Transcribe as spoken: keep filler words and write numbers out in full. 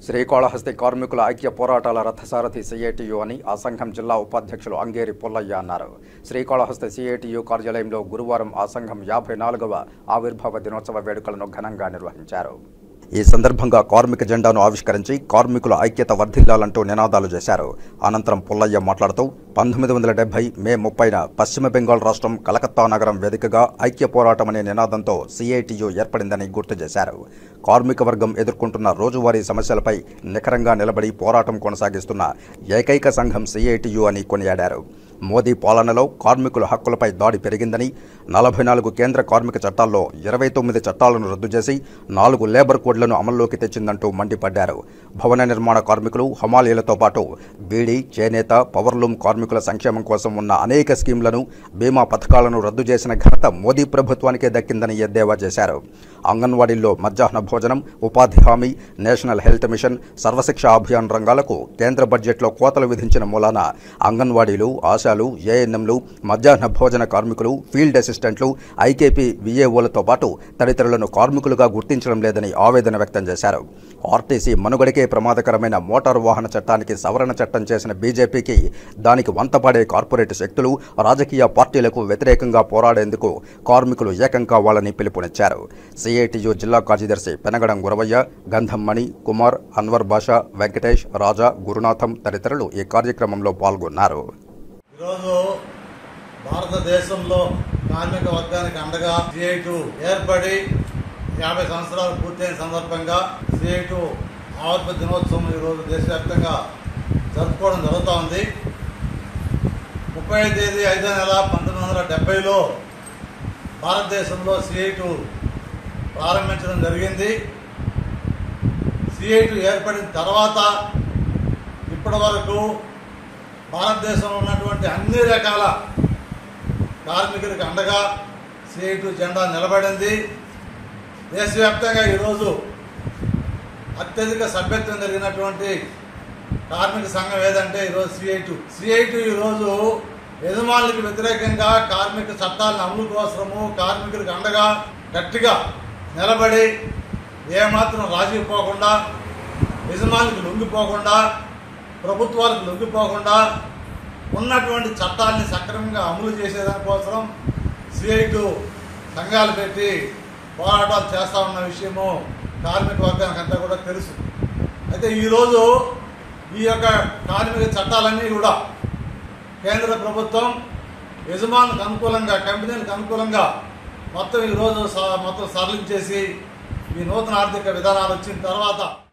శ్రీకాళహస్తి కార్మికుల ఐక్య పోరాటాల రథసారథి సిఐటియు అని ఆ సంఘం జిల్లా ఉపాధ్యక్షులు అంగేరి పుల్లయ్య అన్నారు. శ్రీకాళహస్తి సిఐటియు కార్యాలయంలో గురువారం ఆ సంఘం యాభై నాలుగవ ఆవిర్భావ దినోత్సవ వేడుకలను ఘనంగా నిర్వహించారు. ఈ సందర్భంగా కార్మిక జెండాను ఆవిష్కరించి కార్మికుల ఐక్యత వర్ధిల్లాలంటూ నినాదాలు చేశారు. అనంతరం పుల్లయ్య మాట్లాడుతూ పంతొమ్మిది వందల డెబ్బై మే ముప్పైన పశ్చిమ బెంగాల్ రాష్ట్రం కలకత్తా నగరం వేదికగా ఐక్య పోరాటం అనే నినాదంతో సిఐటియు ఏర్పడిందని గుర్తు చేశారు. కార్మిక వర్గం ఎదుర్కొంటున్న రోజువారీ సమస్యలపై నిఖరంగా నిలబడి పోరాటం కొనసాగిస్తున్న ఏకైక సంఘం సిఐటియు అని కొనియాడారు. మోదీ పాలనలో కార్మికుల హక్కులపై దాడి పెరిగిందని, నలభై నాలుగు కేంద్ర కార్మిక చట్టాల్లో ఇరవై తొమ్మిది చట్టాలను రద్దు చేసి నాలుగు లేబర్ కోడ్లను అమల్లోకి తెచ్చిందంటూ మండిపడ్డారు. భవన నిర్మాణ కార్మికులు, హమాలీలతో పాటు బీడీ, చేనేత, పవర్లూమ్ కార్మికుల సంక్షేమం కోసం ఉన్న అనేక స్కీంలను, బీమా పథకాలను రద్దు చేసిన ఘనత మోదీ ప్రభుత్వానికే దక్కిందని ఎద్దేవా చేశారు. అంగన్వాడీల్లో మధ్యాహ్న భోజనం, ఉపాధి హామీ, national health machine, Sarva Shiksha Abhiyan రంగాలకు కేంద్ర బడ్జెట్లో కోతలు విధించిన మూలాన అంగన్వాడీలు, ఆశాలు, ఏఎన్ఎంలు, మధ్యాహ్న భోజన కార్మికులు, ఫీల్డ్ అసిస్టెంట్లు, ఐకేపీ విఏఓలతో పాటు తదితరులను కార్మికులుగా గుర్తించడం లేదని ఆవేదన వ్యక్తం చేశారు. ఆర్టీసీ మనుగడకే ప్రమాదకరమైన మోటారు వాహన చట్టానికి సవరణ చట్టం చేసిన బీజేపీకి, దానికి వంతపాడే కార్పొరేట్ శక్తులు, రాజకీయ పార్టీలకు వ్యతిరేకంగా పోరాడేందుకు కార్మికులు ఏకం కావాలని పిలుపునిచ్చారు. సిఐటియు జిల్లా కార్యదర్శి పెనగడం గురవయ్య, గంధం మణి, కుమార్, అన్వర్ బాషా, వెంకటేష్, రాజా, గురునాథం తదితరులు ఈ కార్యక్రమంలో పాల్గొన్నారు. ఈరోజు భారతదేశంలో కార్మిక వర్గానికి అండగా సిఐటియు ఏర్పడి యాభై సంవత్సరాలు పూర్తయిన సందర్భంగా సిఐటియు ఆవిర్భావ దినోత్సవం ఈరోజు దేశవ్యాప్తంగా జరుపుకోవడం జరుగుతూ ఉంది. ముప్పై తేదీ ఐదో నెల పంతొమ్మిది వందల డెబ్బైలో భారతదేశంలో సిఐటియు ప్రారంభించడం జరిగింది. సిఐటియు ఏర్పడిన తర్వాత ఇప్పటి వరకు భారతదేశంలో ఉన్నటువంటి అన్ని రకాల కార్మికులకు అండగా సిఐటియు జెండా నిలబడింది. దేశవ్యాప్తంగా ఈరోజు అత్యధిక సభ్యత్వం కలిగినటువంటి కార్మిక సంఘం ఏదంటే ఈరోజు సిఐటియు. సిఐటియు ఈరోజు యజమానులకు వ్యతిరేకంగా కార్మిక చట్టాలను అమలు కోసము కార్మికులకు అండగా గట్టిగా నిలబడి ఏమాత్రం రాజీ పోకుండా, యజమానులకు లొంగిపోకుండా, ప్రభుత్వాలకు లొంగిపోకుండా ఉన్నటువంటి చట్టాలని సక్రమంగా అమలు చేసేదానికోసం సిఐటియు సంఘాలు పెట్టి పోరాటాలు చేస్తూ ఉన్న విషయము కార్మిక వర్గానికి అంతా కూడా తెలుసు. అయితే ఈరోజు ఈ యొక్క కార్మిక చట్టాలన్నీ కూడా కేంద్ర ప్రభుత్వం యజమానులకు అనుకూలంగా, కంపెనీలకు అనుకూలంగా మొత్తం ఈరోజు మొత్తం సరళించేసి ఈ నూతన ఆర్థిక విధానాలు వచ్చిన తర్వాత